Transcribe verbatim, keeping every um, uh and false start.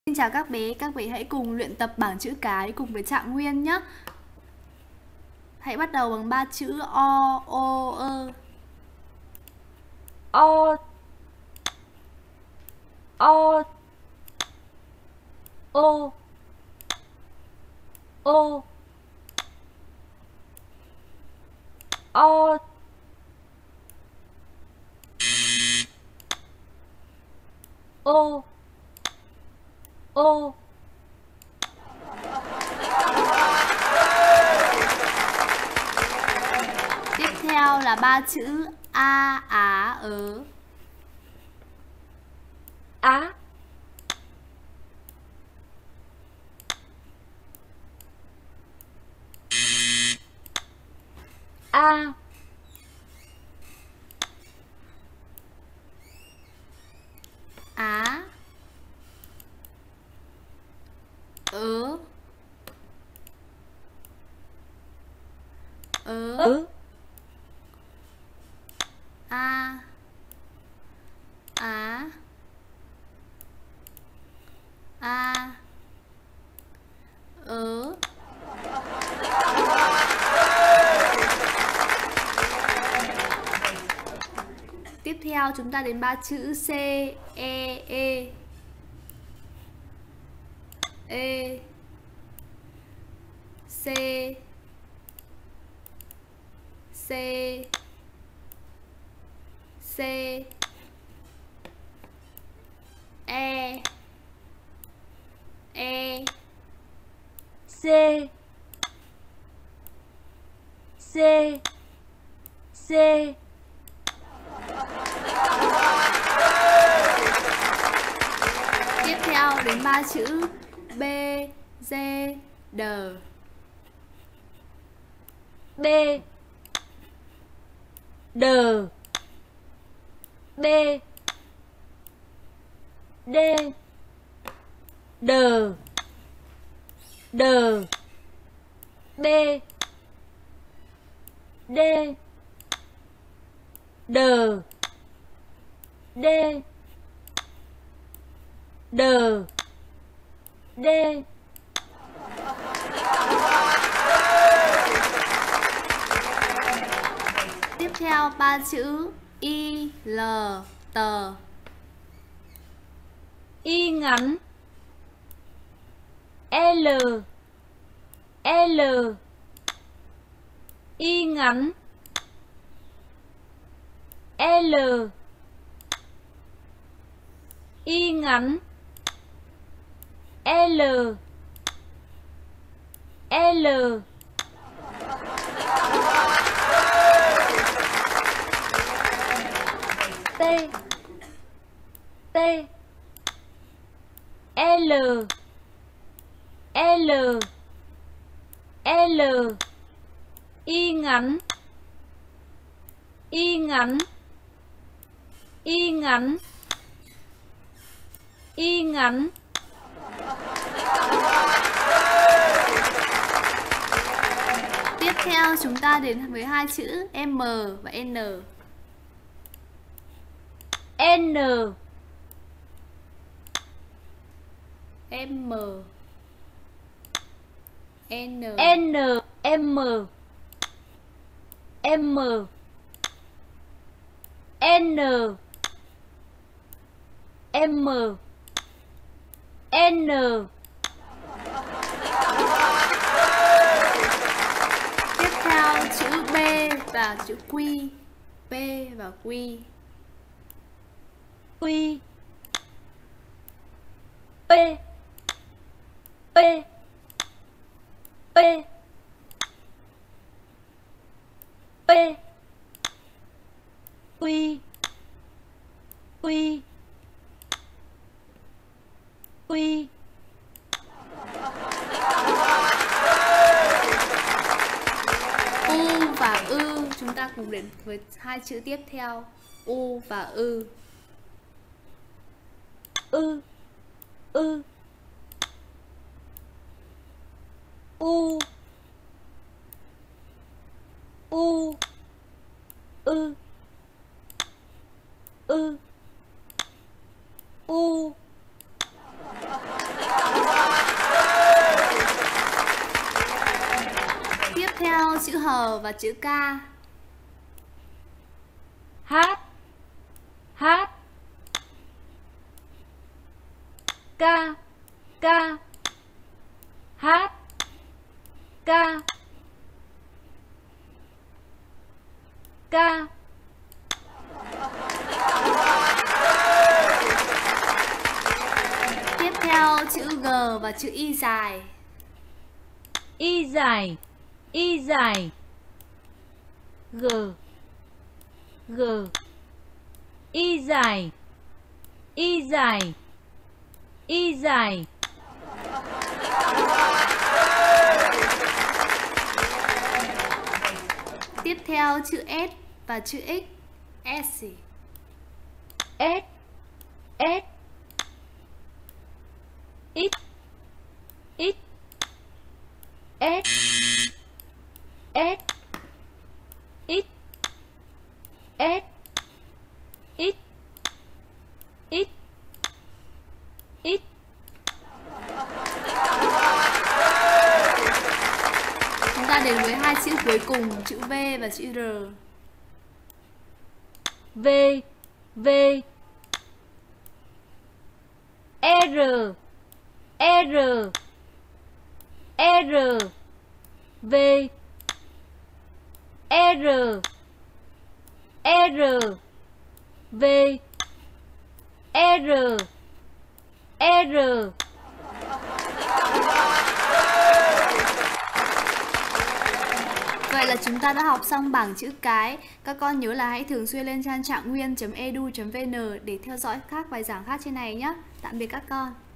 Xin chào các bé, các bé hãy cùng luyện tập bảng chữ cái cùng với Trạng Nguyên nhé. Hãy bắt đầu bằng ba chữ O, O, ơ. O, O, O, O, O, O, O. Tiếp theo là ba chữ A, Á, ớ. Á, A, Á, ớ, ớ, ớ, A, Á, A, ớ. Tiếp theo chúng ta đến ba chữ C, E, E. E, C, C, C, E, E, C, C, C. Tiếp theo đến ba chữ B, D, D. B, D, B, D, D, D, B, D, D, D, D, D. Tiếp theo ba chữ I, L, tờ. Y ngắn, L, L, Y ngắn, L, Y ngắn, L, L. T, T, L, L, L, Y ngắn, Y ngắn, Y ngắn, Y ngắn. Tiếp theo chúng ta đến với hai chữ M và N. N, M, N, N, M, M, N, M, N. Tiếp theo chữ B và chữ Q. P và Q. Quy, P, P, P, P, Quy, Quy, Quy. U và Ư. Chúng ta cùng đến với hai chữ tiếp theo. U và Ư. Ư, Ư, U, U, Ư, Ư, U. chữ H và chữ K. Hát, hát. Ca, ca. Hát, ca. Ca. Tiếp theo chữ G và chữ Y dài. Y dài, y dài. G, g. Y dài, y dài, y dài. Tiếp theo chữ S và chữ X. S. S, S. X, X. S, S. X, S. X, X. X. Chúng ta đến với hai chữ cuối cùng, chữ V và chữ R. V, V. R, R. R. V. R. R. V. R. R. Vậy là chúng ta đã học xong bảng chữ cái. Các con nhớ là hãy thường xuyên lên trang trạng nguyên chấm e d u chấm v n để theo dõi các bài giảng khác trên này nhé. Tạm biệt các con.